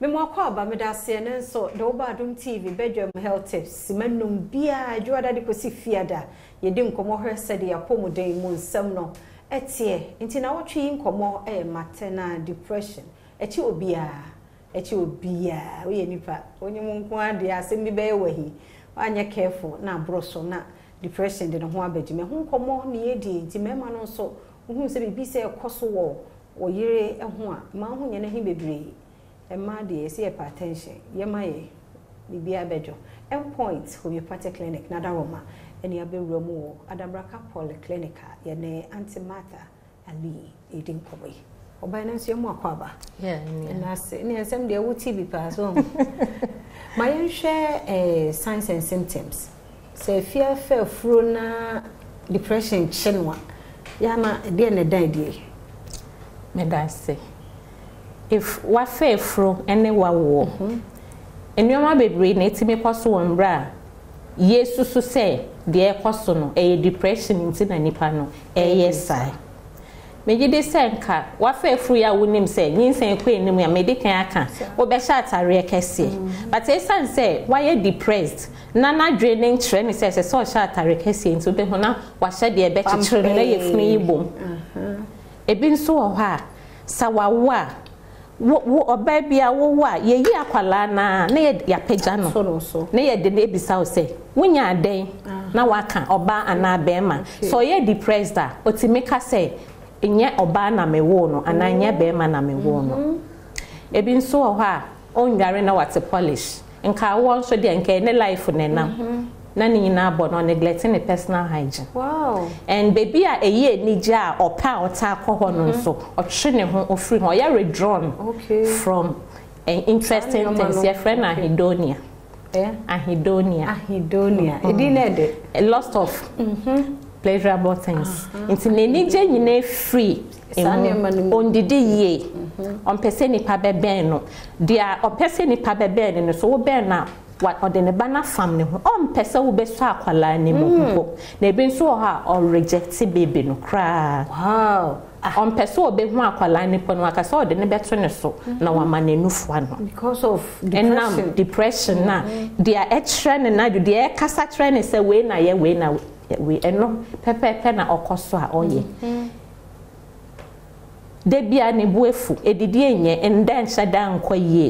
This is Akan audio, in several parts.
Memo kwa ba me da se ne so do Badwam TV Badwam health tips manum bia adwoada de kosi fiada ye de nkomo hwese de yapomuden mu nsem no etie nti na wotwe nkomo maternal depression echi obia we ye nipa onye mu nko ade asem bi be wahi anya careful na broso na depression de no ho abagime ho nkomo ne ye di nti mema no so hu se bibi se ekoso wo yire ho a ma ho nye na hi bebre Emma de see hypertension. Yemaye, Bibia Bejo. Endpoint homeopathic clinic, Nada Roma, and Yabe Romo, Adabraka Polyclinica, Yane Antimatter, Ali, eating Kobe. Or by Nancy Mokwaba. Yeah, and I say, near some day would TV pass on. My own share signs and symptoms. Say fear, fruna, depression, chenwa. Yama, dear Neddy. May I say? If wa fefro ene wa wo enuoma bebre na etime kwaso wonbra yesu so se de ekoso no depression nti na nipa no sai megide senka wa fefro ya wonim se nyinsen ko enim ya medikan aka wo be sha atare kese but esan se wa ye depressed na draining trend se so sha atare kese nti be ho na wa sha de be chichire na ye funu yibom ebi nso wo ha sawawa wo obabia wo wa ye yi akwala na ya pagya no na ye de na ebisa wo se wonya aden na waka oba ana bema so ye depressed a otimeka se enye oba na mewo no ana nya bema na mewo no ebi nso wo ha onware na wate polish nka wo nso de nka ne life ne nam na ni na abo no neglecting the personal hygiene. Wow. And baby a eye nija opa ota akọ no nso otwe ne ho ofiri ho ya withdrawn from an interesting things your friend ahedonia. Ahedonia. Edinede a lots of pleasurable things. Nti ne nije nyina free on didi ye on pese nipa beben no dia on pese nipa beben no so wo ben na what odene bana fam ne ho on pese wo be so akwala ni mo na ebi nso ha or reject baby no kra wow on pese wo be ho akwala ni po no aka so odene beto ne so na wa ma na nufu ano because of depression na dia extra na do dia kasa trend say we na ye we na we eno pepe na okoso a oye de bia ne buefu edidi enye enda nhyɛ da nkɔ yie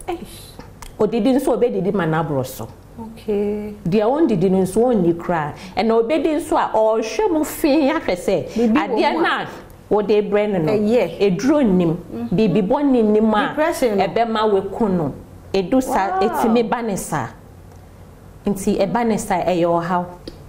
odidi nso obedidi manabro so okay dia on didi nso onni kra na obedi nso a ɔhwɛ mu fi ahwɛ sɛ adia na wo de brain no eduro nim bibi bonni nim a ebema weku no edu sa etime banesa nti ebanesa eyohaw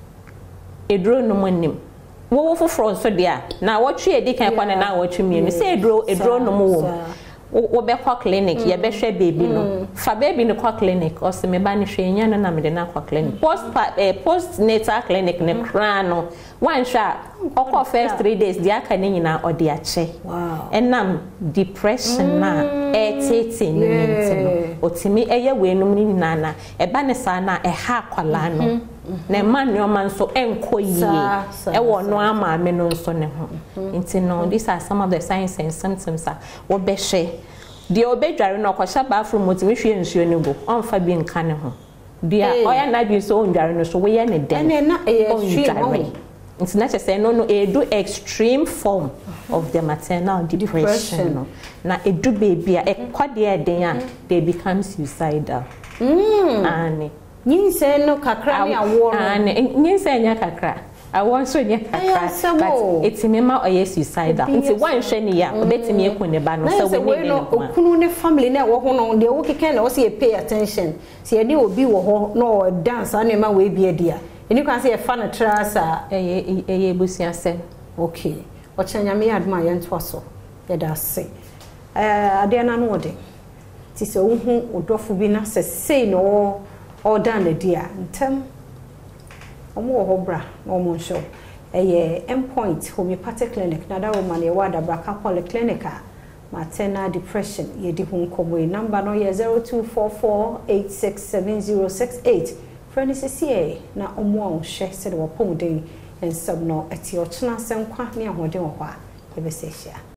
eduro no nim wo foforo nso dia na wotwe edi kan kwa na wotwe mienu se eduro no mo wo be kwa clinic ye be hwe baby no fa baby no kwa clinic o se me ba ni hwe nya no na me de na kwa clinic post natal clinic ne kra no wan hwa okọ first 3 days dia ka ni nyina o de ache wow enam depression na tete ni ntino otimi eye we no ni nyina na e ba ne sa na e ha kwala no na manyo man so enko yie e wo no ama me no so ne ho ntino these are some of the signs and symptoms wo be hwe de obedware no kwasha bathroom motimi hwe nsuo ne bo onfa bi nka ne ho dia oya na bi so ondware no so we ye ne den na extreme it's not say no do extreme form of the maternal depression no na edu baby a ekwade eden a they become suicidal ani nyinse no kakra ne awo ani nyinse nya kakra awon so nya kakra but etimema oye suicidal nti wan hwe ne ya obetimi ekun ne ba no so we ne okunu ne family na wo ho no de wo keke na wo se pay attention se ye ne obi wo ho no dance anu ma we bi dia eni kan se ye fa na trasa eye busia se okay o chanyame adma ye nto so ye da se ade na no de ti se wo hu odofo bi na se sei no all done dia ntem omo ho bra no mo show endpoint homeopathic clinic na da woman ye wada braka polyclinica maternal depression ye di hu nkomo number no ye 0244867068 friends na omo a hwe se de wo pomden ensem no eti o chena senkwa ne ahoden wo ho a ye be se hia